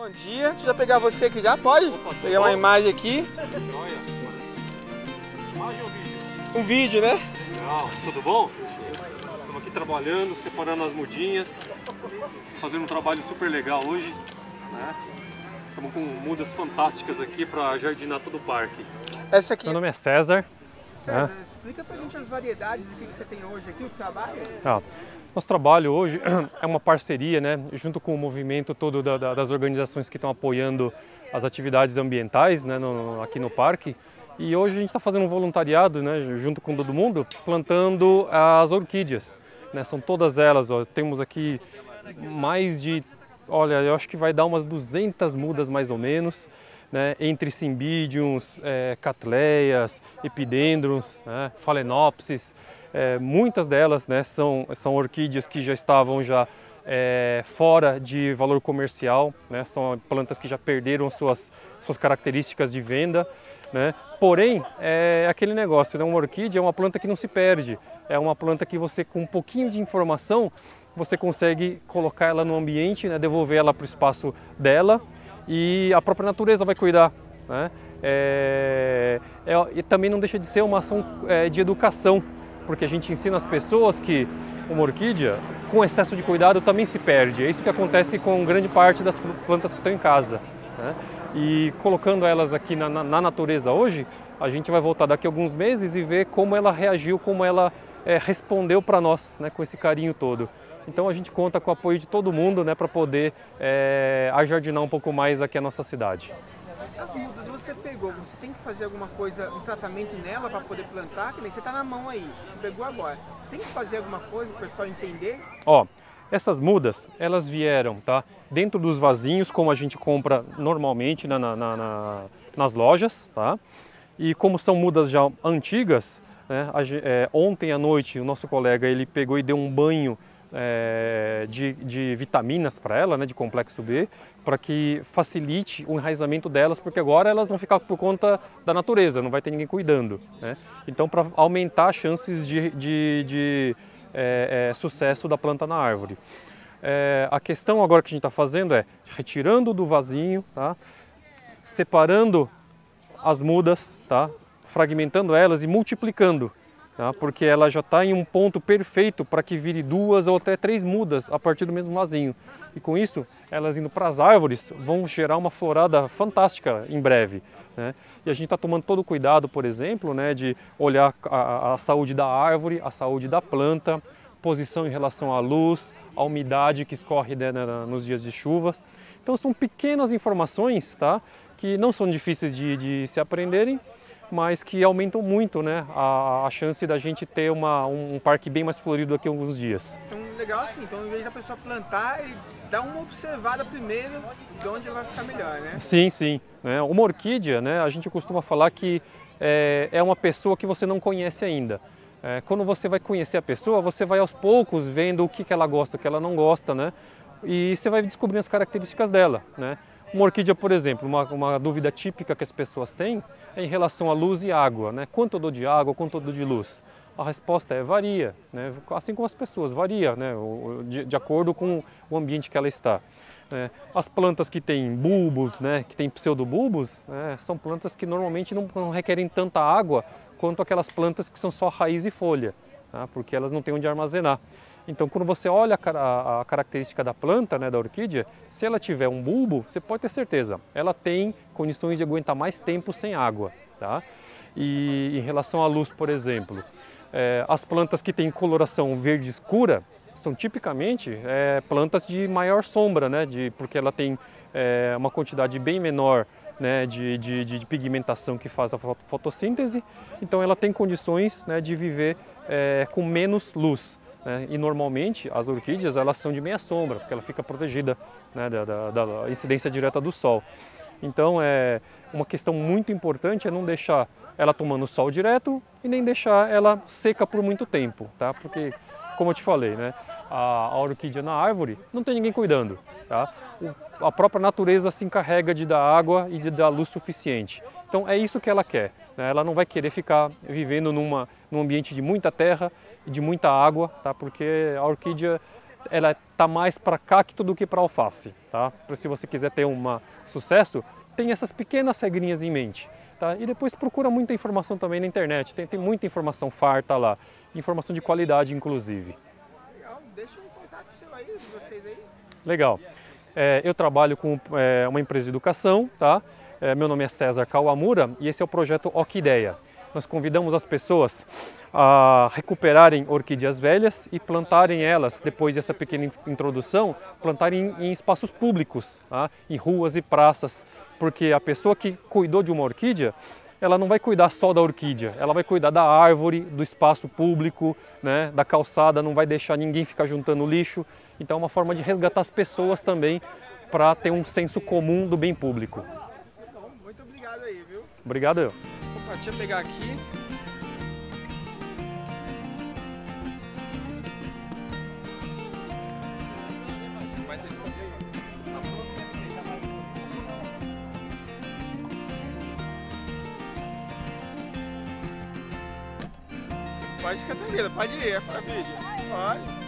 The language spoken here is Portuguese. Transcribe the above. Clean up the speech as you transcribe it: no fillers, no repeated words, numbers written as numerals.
Bom dia, deixa eu pegar você aqui já, pode? Opa, pegar uma imagem aqui. Olha. Imagem ou vídeo? Um vídeo, né? Legal, tudo bom? Estamos aqui trabalhando, separando as mudinhas, fazendo um trabalho super legal hoje, né? Estamos com mudas fantásticas aqui para jardinar todo o parque. Essa aqui. Meu nome é César. César, explica pra gente as variedades que você tem hoje aqui, o trabalho. Nosso trabalho hoje é uma parceria, né, junto com o movimento todo das organizações que estão apoiando as atividades ambientais, né, aqui no parque. E hoje a gente está fazendo um voluntariado, né, junto com todo mundo, plantando as orquídeas, né, são todas elas. Ó, temos aqui mais de, olha, eu acho que vai dar umas 200 mudas mais ou menos, né, entre cymbidiums, catleias, epidendrums, né, phalaenopsis. Muitas delas, né, são orquídeas que já estavam fora de valor comercial, né, são plantas que já perderam suas características de venda, né. Porém, é aquele negócio, né, uma orquídea é uma planta que não se perde, é uma planta que você, com um pouquinho de informação, você consegue colocar ela no ambiente, né, devolver ela para o espaço dela e a própria natureza vai cuidar, né. E também não deixa de ser uma ação de educação, porque a gente ensina as pessoas que uma orquídea, com excesso de cuidado, também se perde. É isso que acontece com grande parte das plantas que estão em casa, né? E colocando elas aqui na natureza hoje, a gente vai voltar daqui a alguns meses e ver como ela reagiu, como ela respondeu para nós, né, com esse carinho todo. Então a gente conta com o apoio de todo mundo, né, para poder ajardinar um pouco mais aqui a nossa cidade. As mudas você pegou, você tem que fazer alguma coisa, um tratamento nela para poder plantar, que nem você está na mão aí, você pegou agora. Tem que fazer alguma coisa para o pessoal entender? Ó, essas mudas, elas vieram, tá, dentro dos vasinhos, como a gente compra normalmente nas lojas, tá? E como são mudas já antigas, né, ontem à noite o nosso colega ele pegou e deu um banho de vitaminas para ela, né, de complexo B, para que facilite o enraizamento delas, porque agora elas vão ficar por conta da natureza, não vai ter ninguém cuidando, né? Então, para aumentar as chances de sucesso da planta na árvore. A questão agora que a gente está fazendo é retirando do vasinho, tá? Separando as mudas, tá? Fragmentando elas e multiplicando, tá? Porque ela já está em um ponto perfeito para que vire 2 ou até 3 mudas a partir do mesmo vasinho. E com isso, elas indo para as árvores vão gerar uma florada fantástica em breve, né? E a gente está tomando todo o cuidado, por exemplo, né, de olhar a saúde da árvore, a saúde da planta, posição em relação à luz, a umidade que escorre, né, nos dias de chuva. Então são pequenas informações, tá, que não são difíceis de se aprenderem, mas que aumentam muito, né, a chance da gente ter um parque bem mais florido daqui a alguns dias. Então, legal assim, então em vez da pessoa plantar, ele dá uma observada primeiro de onde vai ficar melhor, né? Sim, sim. Uma orquídea, né, a gente costuma falar que é uma pessoa que você não conhece ainda. Quando você vai conhecer a pessoa, você vai aos poucos vendo o que ela gosta, o que ela não gosta, né, e você vai descobrindo as características dela, né. Uma orquídea, por exemplo, uma dúvida típica que as pessoas têm é em relação à luz e água, né? Quanto eu dou de água, quanto eu dou de luz? A resposta é varia, né? Assim como as pessoas, varia, né, de acordo com o ambiente que ela está. As plantas que têm bulbos, né, que têm pseudobulbos, né, são plantas que normalmente não requerem tanta água quanto aquelas plantas que são só raiz e folha, tá? Porque elas não têm onde armazenar. Então, quando você olha a característica da planta, né, da orquídea, se ela tiver um bulbo, você pode ter certeza, ela tem condições de aguentar mais tempo sem água, tá? E em relação à luz, por exemplo, as plantas que têm coloração verde escura são tipicamente plantas de maior sombra, né, porque ela tem uma quantidade bem menor, né, de pigmentação que faz a fotossíntese, então ela tem condições, né, de viver com menos luz. E normalmente as orquídeas elas são de meia sombra, porque ela fica protegida, né, da incidência direta do sol. Então uma questão muito importante é não deixar ela tomando sol direto e nem deixar ela seca por muito tempo, tá? Porque, como eu te falei, né, a orquídea na árvore não tem ninguém cuidando, tá? A própria natureza se encarrega de dar água e de dar luz suficiente. Então é isso que ela quer, né? Ela não vai querer ficar vivendo num ambiente de muita terra e de muita água, tá? Porque a orquídea ela está mais para cacto do que para alface, tá? Se você quiser ter um sucesso, tem essas pequenas regrinhas em mente, tá? E depois procura muita informação também na internet, tem muita informação farta lá, informação de qualidade inclusive. Legal, deixa um contato seu aí, de vocês aí. Legal. Eu trabalho com uma empresa de educação, tá? Meu nome é César Kawamura e esse é o projeto Orquideia. Nós convidamos as pessoas a recuperarem orquídeas velhas e plantarem elas, depois dessa pequena introdução, plantarem em espaços públicos, tá? Em ruas e praças, porque a pessoa que cuidou de uma orquídea, ela não vai cuidar só da orquídea, ela vai cuidar da árvore, do espaço público, né, da calçada, não vai deixar ninguém ficar juntando lixo. Então é uma forma de resgatar as pessoas também para ter um senso comum do bem público. Bom, muito obrigado aí, viu? Obrigado eu. Opa, deixa eu pegar aqui. Pode ficar tranquilo, pode ir, é para vídeo. Pode.